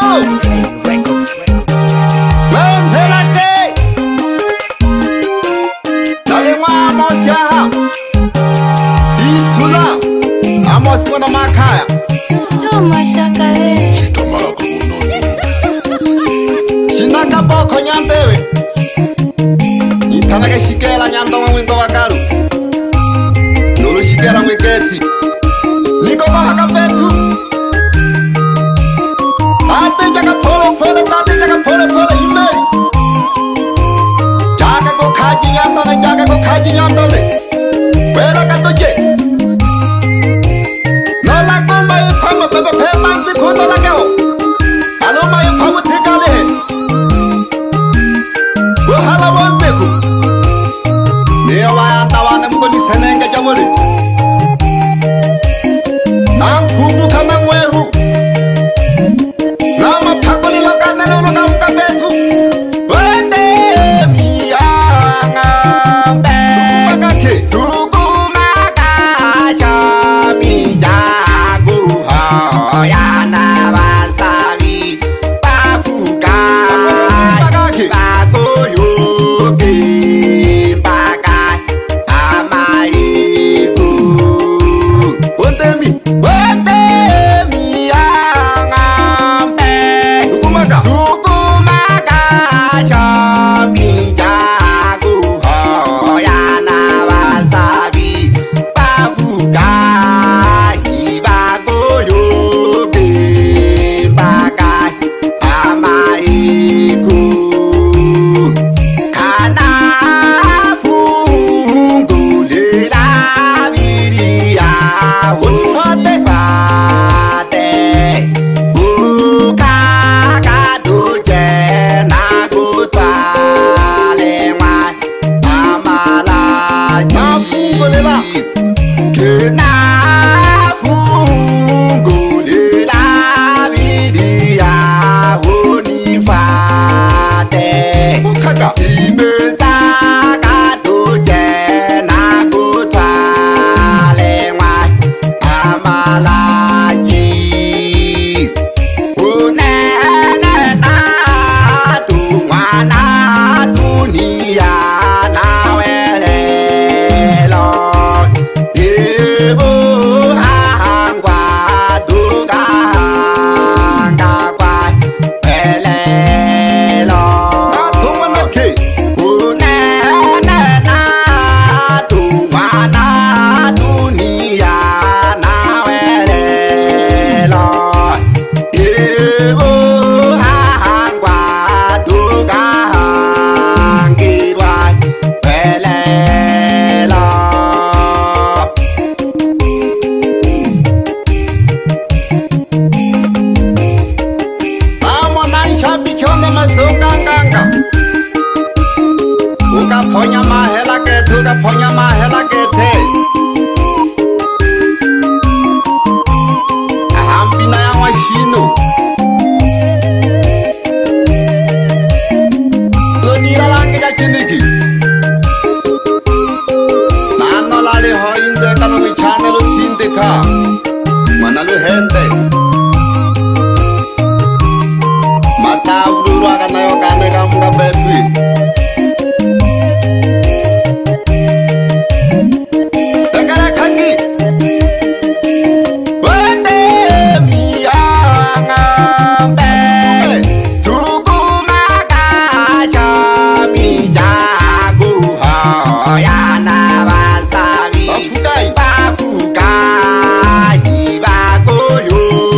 Amos wana makaya Choma shakale Chitomala kunono Shinaka boko nyandewe Itanake shikela nyandonga mwingo wakaru Nulu shikela mwiketi Niko bahaka betu Tate jaka pole pole, tate jaka pole pole imeri Jaka go kaji nyandone, jaka go kaji nyandone Wela katoje Nola kuma yukama bebe pemanzi kuno lagao Aloma yukamu tikale Wuhala wanzeku Niya wayanda wane mboni senenge jamuli Namkumbuka na mweru Nama pakuli lakane lulu kamuka betu Wende miyanga mbe Magake Sukuma kasha mijagu Hoyana wasabi Pafuka Magake Bagoyoke Bagai Amaiku Wende Ponya mahela ke thuga ponya mahela ke the Ahampina ya washino Lonira lange ya chiniki Nano lali hoinze kama michane lo tindeka Mana lo hente Mata uru agana yo kane kamuka betwi Bafuka, ibagoyo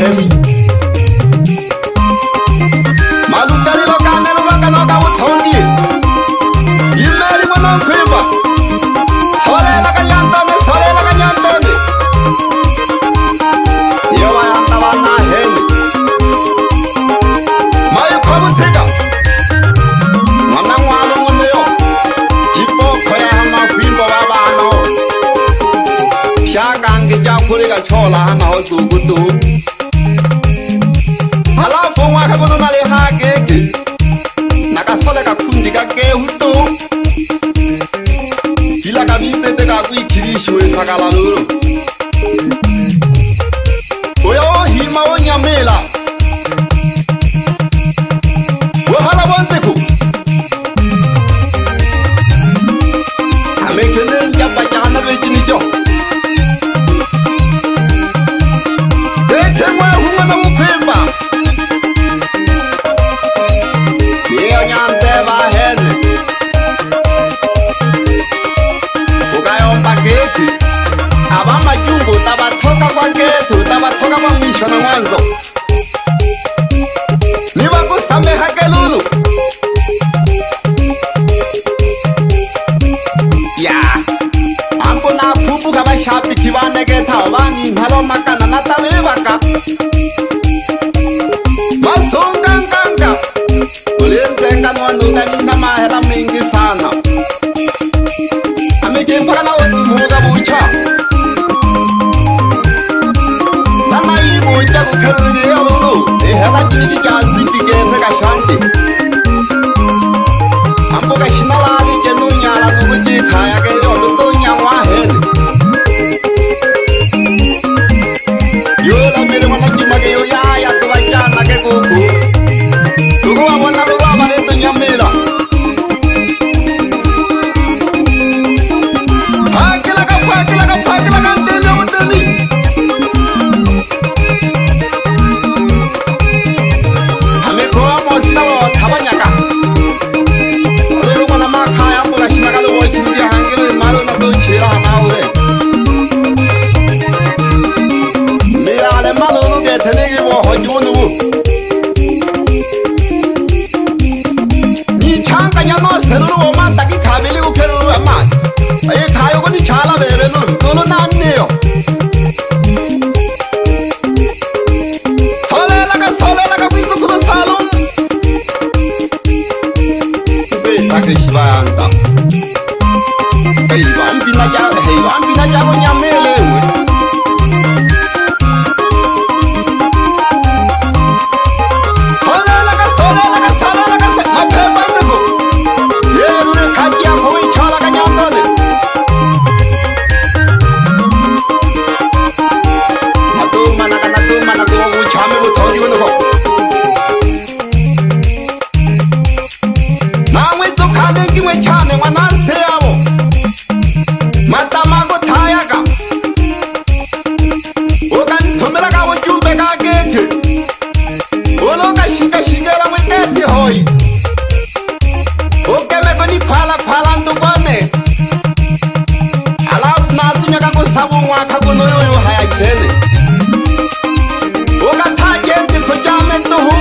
hemi malukali lo kanelo makano ka uthongi imeli mwana kwimba solela kanyantone yewa yanta wana hemi mayu kwabuthika mwana mwalo muneyo jipo khoya hama kwimba babano shakange jakhuleka chola hana hozukutu halafu mwaka kono nale hageke nakasole kakundi kake huto kila kabise te kakuikirishwe sakala lulu oyo hima onyamela wahala bonzeku amekele njapa jana bejinijo etemwa humana mupemba niyo nyante bahene ukayomba geti abamajungu tabathoka kwa getu tabathoka kwa mwisho na mwanzo nibakusameha kelulu ya ambo na kumbuka bashapi kibanegeta obani nhalo makana natabebaka masonganganga ulenzenganwanunganina mahela mingi sana amekempakana wetumuga bucha nanaibucha kukeluliyolulu ehela jiniki jazikigete kashanti ambuka shinalali jenunyala nukujikaya keliyolutunyamwahele yola mere mwana jimage yoyaya tubajana ke kuku tukuwa mwana luwa baletu nyamela fakila kantemi omutemi amekowa mosina wotabanyaka lulu mwana makaya mbuga shinakalo wochimidi hangilo imalo natuchila hanawe miyale malulu getenigi wohojunubu nichankanya noselulu womantaki kabili kukelulu amani aye kayo kuni chala bebe lulu nanniyo solela ka kuitukulo salum betake shivayanta heiwambina jago nyamelewe solela ka maphepanzeko yerure khaji yako wichala kanyandole natumana kuwa kuchame buthongi bunuko namwe tokhalengi mwe chane mwananse yabo matamago thayaka ukanithumela ka bujumbe ka geke uloka shikashikela mwe keti hoyi ukemeko ni khwala ntukone alafu nasunyaka kusabu mwaka kunoyoyo hayachele ukathajendi khujane ntuhu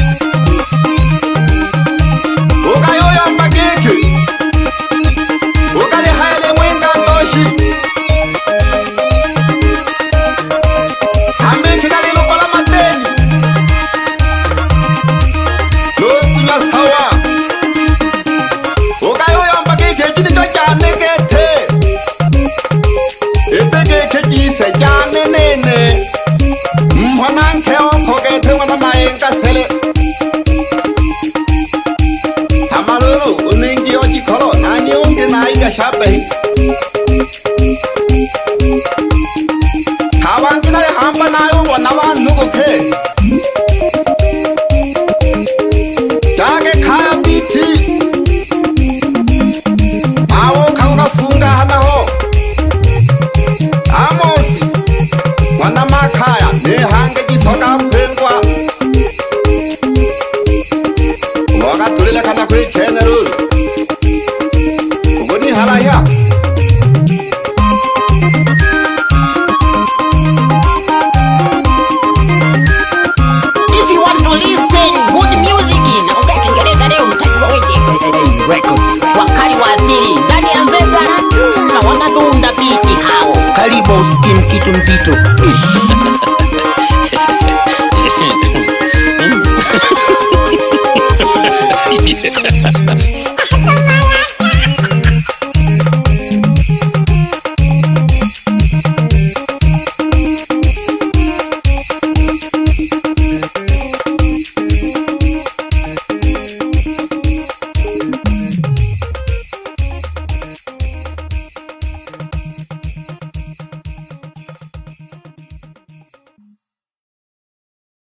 ukayoyomba geke ukalihayele mwengandoshi ameki kalilokola mateni nosunya sawa ukayoyomba geke jinicho jane gete ete geke jise jane nene mwananke okogete mwana mayenga sele amalulu uningi ojikolo nani unge naiga shape kawanginale hamba nayo wana bantu kuke jage kaya biti awo kafunga hanaho amosi mwana makaya nehange jisoka kwengwa wakatulile kana kwichenelu ubuni halaya kitu mzito.